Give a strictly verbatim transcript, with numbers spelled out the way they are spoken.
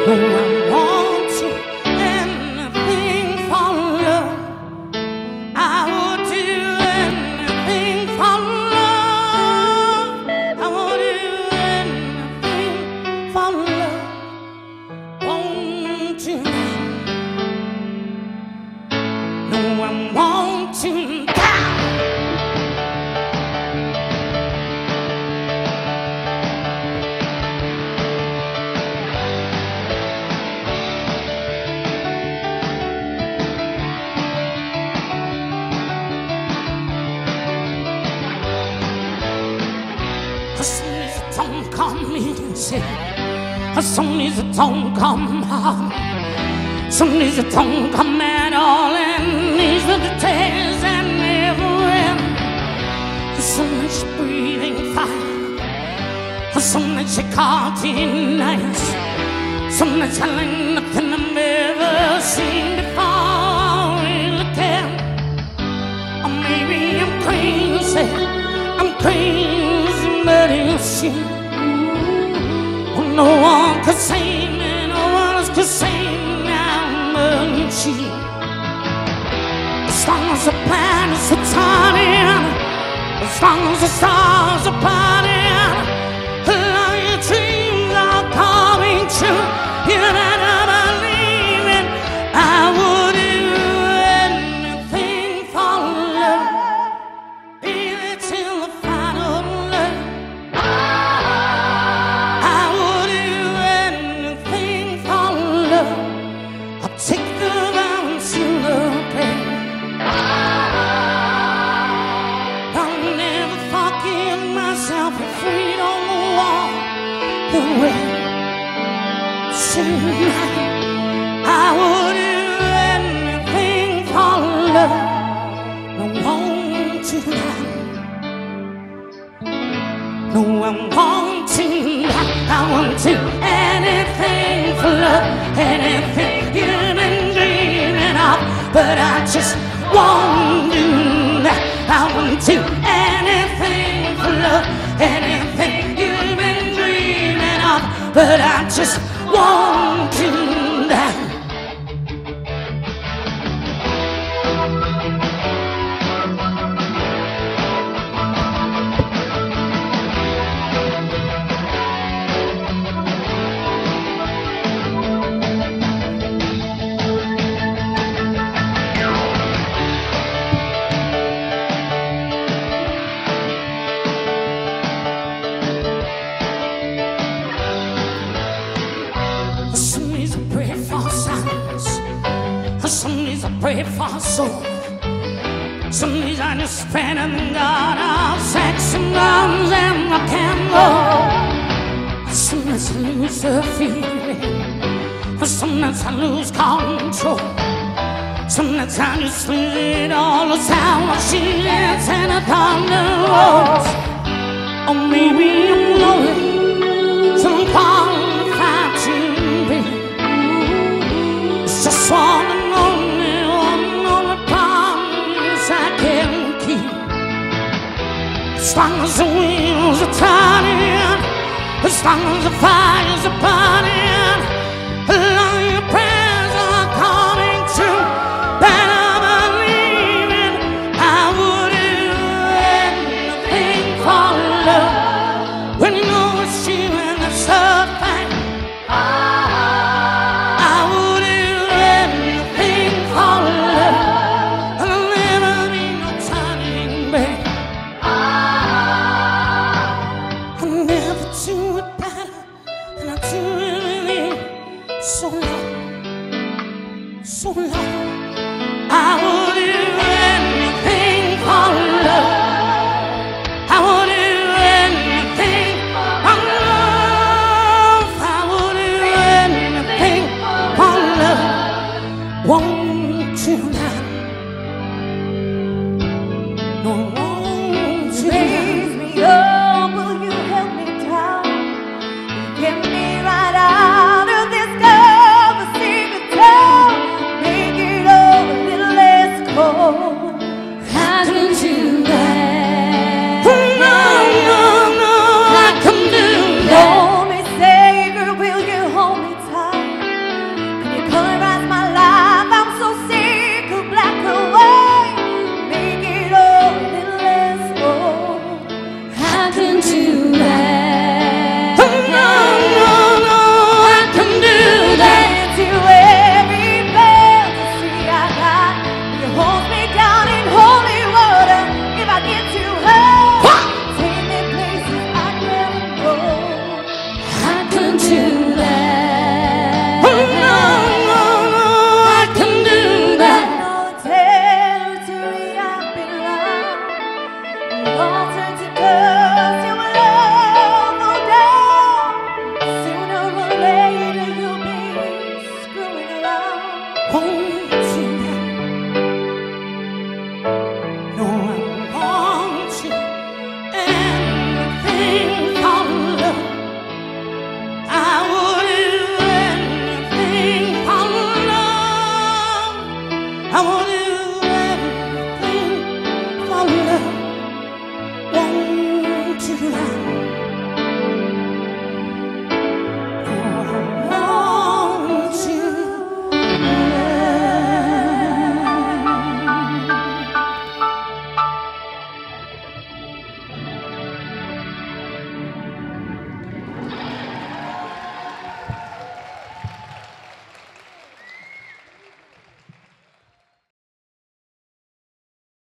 No, I want to anything for love. I would do anything for love. I would do anything for love. Won't you? No, I want to die. Soon as it don't come easy, soon as it don't come hard, soon as it don't come at all, and these are the days that never end. Soon as you're breathing fire, soon as you're caught in ice, soon as you're like nothing I've ever seen before, really can. Or maybe I'm crazy, I'm crazy, but you see, well, no one could save me, no one else could save me now but you. As long as the planets are turning, as long as the stars are burning, all your dreams are coming true. You better believe it. I would do anything for love, even till the final love. I would do anything for love. I'll take the vows you love, baby. I'll never forgive myself if we don't go on the way tonight. I would do anything for love. No, won't you lie? No, I want to lie. I want to anything for love, anything you've been dreaming of, but I just won't do that. I want to anything for love, anything you've been dreaming of, but I just won't do that. Some days I pray for silence, some days I pray for soul, some days I just pray to the God of sex and guns and rock and roll. Some days I lose the feeling, some days I lose control, some days I just lose it all. That's how I see it and I thunder rolls. Or maybe I'm lonely, some qualified to just one and only, one only promise I can keep. As long as the wheels are turning, as long as the fires are burning, as long as your prayers are coming true, better believe it. I would do anything for love. When you know it's you and it's the fact, so long, so long. I would do anything for love. I would do anything for love. I would do anything for love. Won't you now? No, won't you? You raise me up, will you help me down? You give me